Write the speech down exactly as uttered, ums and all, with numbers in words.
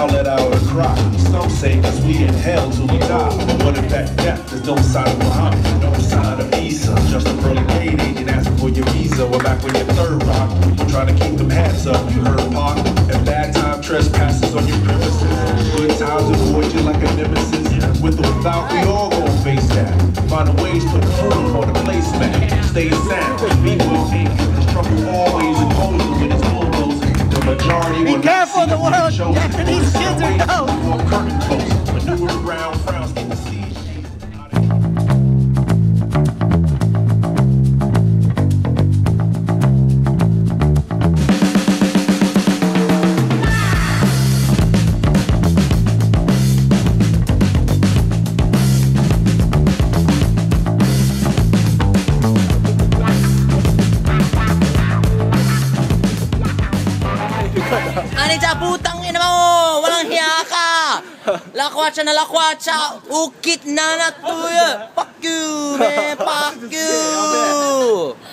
let out a cry. Some say cause we in hell till we die. But what if that death is no sign of Muhammad, no sign of Isa? Just a pearly paid agent asking for your visa. We're back with your third rock. We're trying to keep them hats up. You heard Pac? And bad time trespassers on your premises. Good times avoid you like a nemesis. With or without, we all gon' face that. Find a ways to improve on the placemat. Stay sound, be well anchored. Cause trouble always opposing when it's bulldozing. The majority Be will careful, not the see world. show. Japanese kids are dope. More curtain close. Maneuver around frowns, keep the siege. Anita, putang ina mo! Walang hiya ka! Lakwatsa na lakwatsa! Ukit na natuya! Fuck you, man! Fuck you!